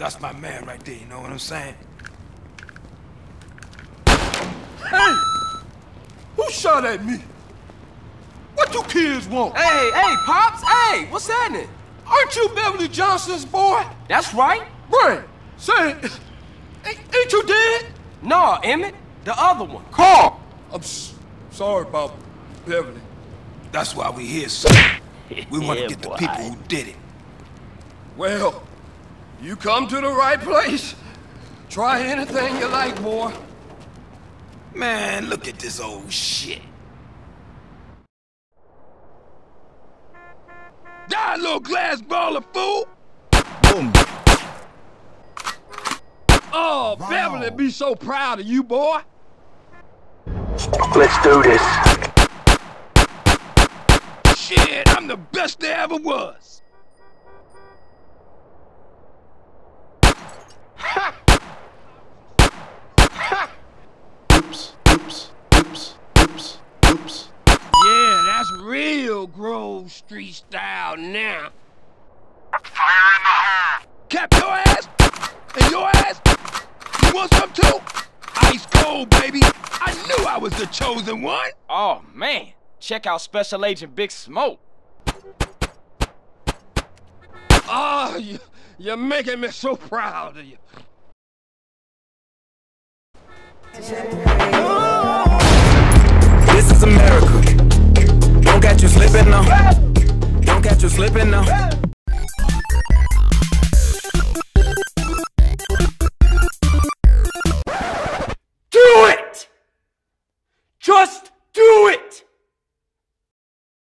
That's my man right there, you know what I'm saying? Hey! Who shot at me? What you kids want? Hey, Pops! Hey, what's happening? Aren't you Beverly Johnson's boy? That's right. Brent, say, ain't you dead? No, Emmett, the other one. Carl! I'm sorry about Beverly. That's why we here, son. We want to get the people who did it. Well, you come to the right place. Try anything you like, boy. Man, look at this old shit. Die, little glass baller, fool! Boom. Oh, wow. Beverly be so proud of you, boy. Let's do this. Shit, I'm the best there ever was. Ha! Oops, oops, oops, oops, oops. Yeah, that's real Grove Street style now. Fire in the hole! Cap your ass? And your ass? You want some too? Ice cold, baby. I knew I was the chosen one. Oh, man. Check out Special Agent Big Smoke. Oh, you're making me so proud of you. This is America. Don't catch you slipping now. Don't catch you slipping now. Do it! Just